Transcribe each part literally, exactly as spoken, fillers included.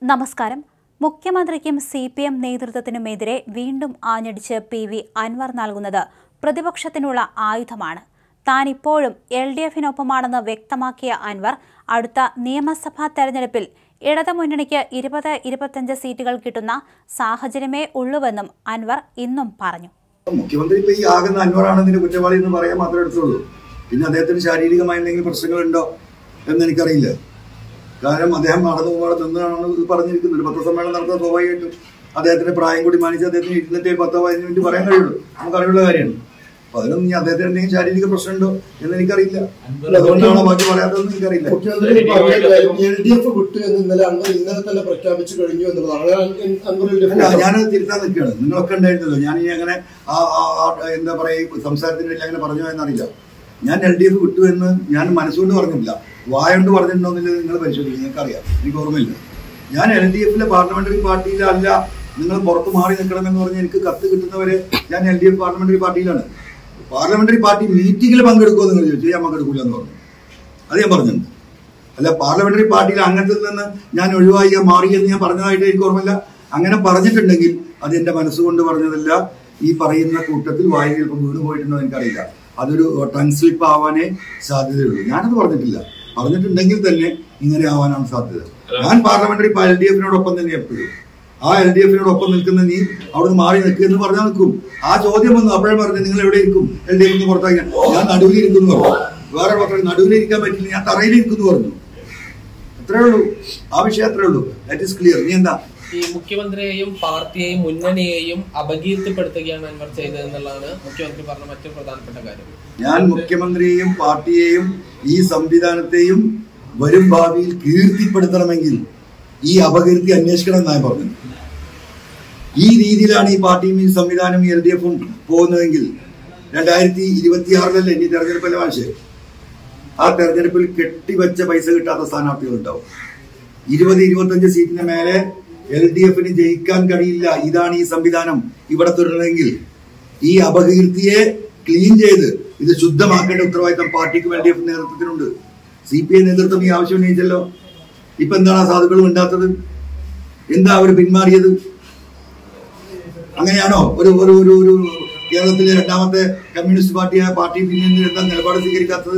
നമസ്കാരം. മുഖ്യമന്ത്രിക്കും C P M നേതൃത്വത്തിനുമെതിരെ വീണ്ടും ആഞ്ഞടിച്ച് പി വി അൻവർ നൽകുന്നത് പ്രതിപക്ഷത്തിനുള്ള ആയുധമാണ്. താൻ ഇപ്പോഴും എൽ ഡി എഫിനൊപ്പമാണെന്ന് വ്യക്തമാക്കിയ അൻവർ അടുത്ത നിയമസഭാ തെരഞ്ഞെടുപ്പിൽ ഇടതുമുന്നണിക്ക് ഇരുപത് ഇരുപത്തിയഞ്ച് സീറ്റുകൾ കിട്ടുന്ന സാഹചര്യമേ ഉള്ളുവെന്നും അൻവർ ഇന്നും പറഞ്ഞു. മുഖ്യമന്ത്രി ഇപ്പൊ ഈ ആകുന്ന അൻവറാണെന്നതിന്റെ കുറ്റവാളി എന്ന് പറയാൻ മാത്രമേ എടുത്തുള്ളൂ. പിന്നെ അദ്ദേഹത്തിന് ശാരീരികമായ എന്തെങ്കിലും പ്രശ്നങ്ങളുണ്ടോ എന്ന് എനിക്കറിയില്ല. കാരണം അദ്ദേഹം നടന്നു പോകാതെ നിന്നാണ് ഇത് പറഞ്ഞിരിക്കുന്നത്. ഒരു പത്രസമ്മേളനം നടത്താൻ സ്വാഭാവികമായിട്ടും അദ്ദേഹത്തിന്റെ പ്രായം കൂടി മാനിച്ച് അദ്ദേഹത്തിന് ഇരുന്നിട്ട് പത്തോ പതിനഞ്ച് മിനിറ്റ് പറയാൻ കഴിയുള്ളൂ. നമുക്കറിയുള്ള കാര്യമാണ്. അപ്പൊ അതിനൊന്നും ഇനി അദ്ദേഹത്തിന് എന്തെങ്കിലും ശാരീരിക പ്രശ്നമുണ്ടോ എന്ന് എനിക്കറിയില്ല. അതുകൊണ്ടാണ് ബാക്കി പറയാത്തതെന്ന് എനിക്കറിയില്ല. എൽ ഡി എഫ് വിട്ടു എന്ന് ഇന്നലെ അൻവർ ഇന്നലെ തന്നെ പ്രഖ്യാപിച്ചു കഴിഞ്ഞു എന്നുള്ളതാണ്. ഞാനത് തിരുത്താൻ നിൽക്കുകയാണ്. നിങ്ങളൊക്കെ ഉണ്ടായിരുന്നല്ലോ. ഞാൻ ഇനി അങ്ങനെ എന്താ പറയുക സംസാരത്തിന് വേണ്ടി അങ്ങനെ പറഞ്ഞോ എന്നറിയില്ല. ഞാൻ എൽ ഡി എഫ് വിട്ടു എന്ന് ഞാൻ മനസ്സുകൊണ്ട് പറഞ്ഞിട്ടില്ല, വായോണ്ട് പറഞ്ഞിട്ടുണ്ടോ എന്നുള്ളത് നിങ്ങൾ പരിശോധിക്കും. നിങ്ങൾക്കറിയാം, എനിക്ക് ഓർമ്മയില്ല. ഞാൻ എൽ ഡി എഫിലെ പാർലമെന്ററി പാർട്ടിയിലല്ല, നിങ്ങൾ പുറത്ത് മാറി നിൽക്കണമെന്ന് പറഞ്ഞ് എനിക്ക് കത്ത് കിട്ടുന്നവരെ ഞാൻ എൽ ഡി എഫ് പാർലമെന്ററി പാർട്ടിയിലാണ്. പാർലമെന്ററി പാർട്ടി മീറ്റിംഗിൽ പങ്കെടുക്കുമോ നിങ്ങൾ ചോദിച്ചു. ഞാൻ പങ്കെടുക്കില്ല എന്ന് പറഞ്ഞു. അത് ഞാൻ പറഞ്ഞിട്ടുണ്ട്. അല്ല, പാർലമെന്ററി പാർട്ടിയിൽ അംഗത്തിൽ നിന്ന് ഞാൻ ഒഴിവായി മാറി എന്ന് ഞാൻ പറഞ്ഞതായിട്ട് എനിക്ക് ഓർമ്മയില്ല. അങ്ങനെ പറഞ്ഞിട്ടുണ്ടെങ്കിൽ അത് എന്റെ മനസ്സുകൊണ്ട് പറഞ്ഞതല്ല. ഈ പറയുന്ന കൂട്ടത്തിൽ വായിൽ ചിലപ്പോൾ വീണ് പോയിട്ടുണ്ടോ എനിക്കറിയില്ല. അതൊരു ടങ് സ്ലിപ്പ് ആവാനേ സാധ്യതയുള്ളൂ. ഞാനത് പറഞ്ഞിട്ടില്ല. പറഞ്ഞിട്ടുണ്ടെങ്കിൽ തന്നെ ഇങ്ങനെ ആവാനാണ് സാധ്യത. ഞാൻ പാർലമെന്ററി എൽ ഡി എഫിനോടൊപ്പം തന്നെ എപ്പോഴും. ആ എൽ ഡി എഫിനോടൊപ്പം നിൽക്കുന്ന നീ അവിടുന്ന് മാറി നിൽക്കുക എന്ന് പറഞ്ഞാൽ നിൽക്കും. ആ ചോദ്യം വന്നു. അപ്പോഴേ പറഞ്ഞു നിങ്ങൾ എവിടെ ഇരിക്കും, എൽ ഡി എഫിന് പുറത്താക്കി. ഞാൻ നടുവിലിരിക്കുന്നു പറഞ്ഞു. വേറെ പറഞ്ഞു നടുവിലിരിക്കാൻ പറ്റില്ല, ഞാൻ തറയിലിരിക്കുന്നു പറഞ്ഞു. അത്രേ ഉള്ളൂ. ആ വിഷയം അത്രേ ഉള്ളൂ. That is clear. നീ എന്താ ഈ മുഖ്യമന്ത്രിയെയും പാർട്ടിയെയും മുന്നണിയെയും അപകീർത്തിപ്പെടുത്തുകയാണ് അൻവർ ചെയ്തതെന്നുള്ളതാണ് മുഖ്യമന്ത്രി പറഞ്ഞ മറ്റൊരു പ്രധാനപ്പെട്ട കാര്യം. ഞാൻ മുഖ്യമന്ത്രിയെയും പാർട്ടിയെയും ഈ സംവിധാനത്തെയും വരും ഭാവിയിൽ കീർത്തിപ്പെടുത്തണമെങ്കിൽ ഈ അപകീർത്തി അന്വേഷിക്കണം എന്നാണ് പറഞ്ഞത്. ഈ രീതിയിലാണ് ഈ പാർട്ടിയും ഈ സംവിധാനം എൽ ഡി എഫും പോകുന്നതെങ്കിൽ രണ്ടായിരത്തി ഇരുപത്തിയാറിലല്ലേ ഇനി തെരഞ്ഞെടുപ്പല്ലേ വാശേ, ആ തെരഞ്ഞെടുപ്പിൽ കെട്ടിവെച്ച പൈസ കിട്ടാത്ത സ്ഥാനാർത്ഥികൾ ഉണ്ടാവും. ഇരുപത് ഇരുപത്തഞ്ച് സീറ്റിന് മേലെ എൽ ഡി എഫിന് ജയിക്കാൻ കഴിയില്ല. ഇതാണ് ഈ സംവിധാനം ഇവിടെ തുടരണമെങ്കിൽ. ഈ അപകീർത്തിയെ ക്ലീൻ ചെയ്ത് ഇത് ശുദ്ധമാക്കേണ്ട ഉത്തരവാദിത്തം പാർട്ടിക്കും എൽ ഡി എഫ് നേതൃത്വത്തിനുണ്ട്. സി പി ഐ നേതൃത്വം ഈ ആവശ്യം ഉന്നയിച്ചല്ലോ. ഇപ്പൊ എന്താണ് ആ സാധുക്കളും ഉണ്ടാത്തത്? എന്താ അവർ പിന്മാറിയത്? അങ്ങനെയാണോ ഒരു ഒരു ഒരു ഒരു കേരളത്തിലെ രണ്ടാമത്തെ കമ്മ്യൂണിസ്റ്റ് പാർട്ടിയായ പാർട്ടി പിന്നെ എന്താ നിലപാട് സ്വീകരിക്കാത്തത്?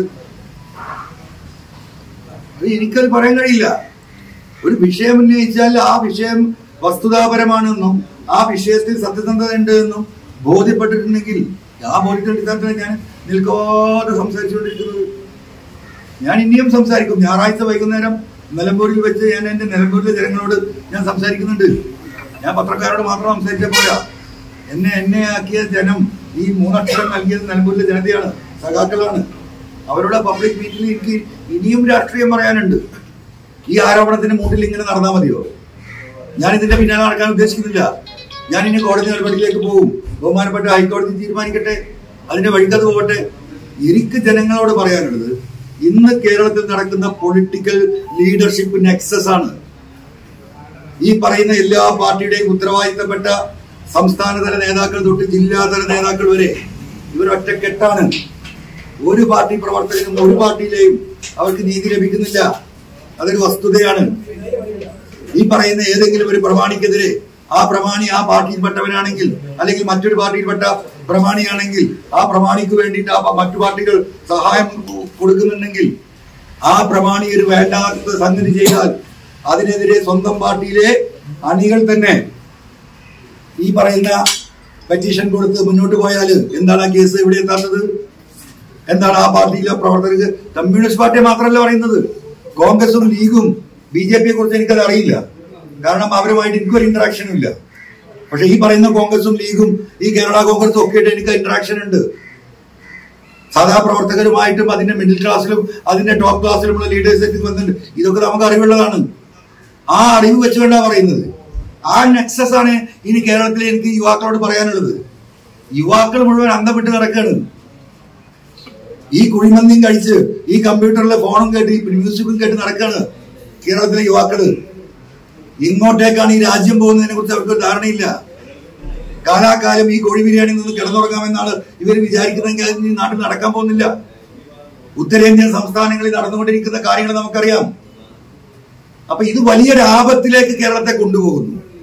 അത് എനിക്കത് പറയാൻ കഴിയില്ല. ഒരു വിഷയം ഉന്നയിച്ചാൽ ആ വിഷയം വസ്തുതാപരമാണെന്നും ആ വിഷയത്തിൽ സത്യസന്ധത ഉണ്ട് എന്നും ബോധ്യപ്പെട്ടിട്ടുണ്ടെങ്കിൽ ആ ബോധ്യത്തിന്റെ ഞാൻ നിൽക്കാതെ സംസാരിച്ചുകൊണ്ടിരിക്കുന്നത്. ഞാൻ ഇനിയും സംസാരിക്കും. ഞായറാഴ്ച വൈകുന്നേരം നിലമ്പൂരിൽ വെച്ച് ഞാൻ എന്റെ നിലമ്പൂരിലെ ജനങ്ങളോട് ഞാൻ സംസാരിക്കുന്നുണ്ട്. ഞാൻ പത്രക്കാരോട് മാത്രം സംസാരിച്ച പോരാ. എന്നെ എന്നെ ആക്കിയ ജനം, ഈ മൂന്നക്ഷരം നൽകിയത് നിലമ്പൂരിലെ ജനതയാണ്, സഖാക്കളാണ്. അവരുടെ പബ്ലിക് മീറ്റിംഗിൽ എനിക്ക് ഇനിയും രാഷ്ട്രീയം പറയാനുണ്ട്. ഈ ആരോപണത്തിന് മുന്നിൽ ഇങ്ങനെ നടന്നാൽ മതിയോ? ഞാൻ ഇതിന്റെ പിന്നാലെ നടക്കാൻ ഉദ്ദേശിക്കുന്നില്ല. ഞാൻ ഇനി കോടതി നടപടിയിലേക്ക് പോകും. ബഹുമാനപ്പെട്ട ഹൈക്കോടതി തീരുമാനിക്കട്ടെ, അതിന്റെ വഴിക്കത് പോകട്ടെ. എനിക്ക് ജനങ്ങളോട് പറയാനുള്ളത്, ഇന്ന് കേരളത്തിൽ നടക്കുന്ന പൊളിറ്റിക്കൽ ലീഡർഷിപ്പ് നെക്സസ് ആണ്. ഈ പറയുന്ന എല്ലാ പാർട്ടിയുടെയും ഉത്തരവാദിത്തപ്പെട്ട സംസ്ഥാനതല നേതാക്കൾ തൊട്ട് ജില്ലാതല നേതാക്കൾ വരെ ഇവർ ഒറ്റക്കെട്ടാണ്. ഒരു പാർട്ടി പ്രവർത്തകനും ഒരു പാർട്ടിയിലെയും അവർക്ക് നീതി ലഭിക്കുന്നില്ല. അതൊരു വസ്തുതയാണ്. ഈ പറയുന്ന ഏതെങ്കിലും ഒരു പ്രമാണിക്കെതിരെ ആ പ്രമാണി ആ പാർട്ടിയിൽപ്പെട്ടവനാണെങ്കിൽ അല്ലെങ്കിൽ മറ്റൊരു പാർട്ടിയിൽപ്പെട്ട പ്രമാണിയാണെങ്കിൽ ആ പ്രമാണിക്ക് വേണ്ടിയിട്ട് ആ മറ്റു പാർട്ടികൾ സഹായം കൊടുക്കുന്നുണ്ടെങ്കിൽ ആ പ്രമാണി ഒരു വേണ്ടാത്ത സംഗതി ചെയ്താൽ അതിനെതിരെ സ്വന്തം പാർട്ടിയിലെ അണികൾ തന്നെ ഈ പറയുന്ന പെറ്റീഷൻ കൊടുത്ത് മുന്നോട്ട് പോയാൽ എന്താണ് ആ കേസ് ഇവിടെ എത്താത്തത്? എന്താണ് ആ പാർട്ടിയിലെ പ്രവർത്തകർക്ക്? കമ്മ്യൂണിസ്റ്റ് പാർട്ടിയെ മാത്രമല്ല പറയുന്നത്, കോൺഗ്രസും ലീഗും ബി ജെ പിയെ കുറിച്ച് എനിക്കത് അറിയില്ല. കാരണം അവരുമായിട്ട് എനിക്കൊരു ഇന്ററാക്ഷനും ഇല്ല. പക്ഷെ ഈ പറയുന്ന കോൺഗ്രസും ലീഗും ഈ കേരള കോൺഗ്രസും ഒക്കെ ആയിട്ട് എനിക്ക് ഇന്ററാക്ഷൻ ഉണ്ട്. സാധാ പ്രവർത്തകരുമായിട്ടും അതിന്റെ മിഡിൽ ക്ലാസ്സിലും അതിന്റെ ടോപ്പ് ക്ലാസ്സിലുമുള്ള ലീഡേഴ്സൊക്കെ വന്നിട്ടുണ്ട്. ഇതൊക്കെ നമുക്ക് അറിവുള്ളതാണ്. ആ അറിവ് വെച്ചുകൊണ്ടാണ് പറയുന്നത്. ആ നെക്സസ് ആണ് ഇനി കേരളത്തിൽ എനിക്ക് യുവാക്കളോട് പറയാനുള്ളത്. യുവാക്കൾ മുഴുവൻ അന്തം വിട്ട് നടക്കുകയാണ്. ഈ കുഴിമന്തിയും കഴിച്ച് ഈ കമ്പ്യൂട്ടറിലെ ഫോണും കേട്ട് ഈ മ്യൂസിക്കും കേട്ട് നടക്കാണ് കേരളത്തിലെ യുവാക്കള്. ഇങ്ങോട്ടേക്കാണ് ഈ രാജ്യം പോകുന്നതിനെ കുറിച്ച് അവർക്ക് ധാരണയില്ല. കാലാകാലം ഈ കോഴി ബിരിയാണിയിൽ നിന്ന് കിടന്നുറങ്ങാമെന്നാണ് ഇവർ വിചാരിക്കുന്നതെങ്കിൽ അതിന് നാട്ടിൽ നടക്കാൻ പോകുന്നില്ല. ഉത്തരേന്ത്യൻ സംസ്ഥാനങ്ങളിൽ നടന്നുകൊണ്ടിരിക്കുന്ന കാര്യങ്ങൾ നമുക്കറിയാം. അപ്പൊ ഇത് വലിയൊരു ആപത്തിലേക്ക് കേരളത്തെ കൊണ്ടുപോകുന്നു.